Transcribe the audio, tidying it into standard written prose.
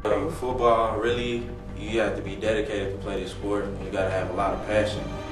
Football, really, you have to be dedicated to play this sport. You got to have a lot of passion.